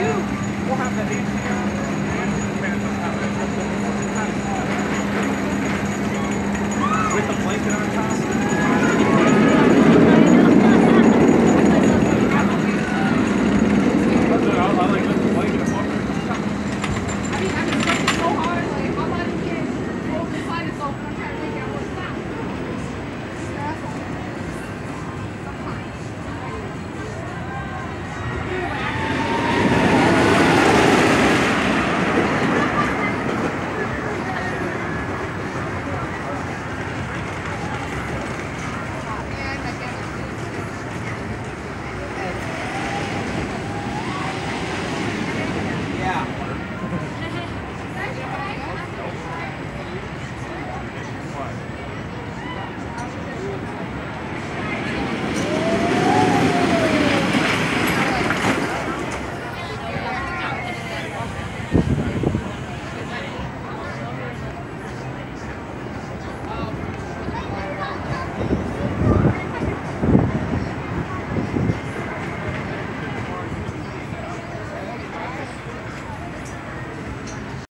We'll have the AC on. With the blanket on top. I like lift the blanket above it. I mean, it's so hard. Like, I'm not even over the side itself, and I'm trying to make it. I want to stop.